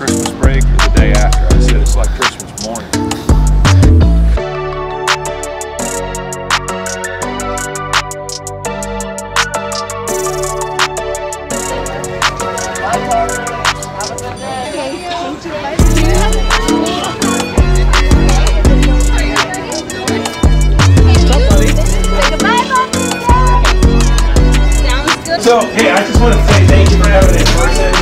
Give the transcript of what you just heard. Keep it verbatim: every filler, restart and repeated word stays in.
Christmas break or the day after. I said it's like Christmas morning. So, hey, I just want to say thank you for having it in person.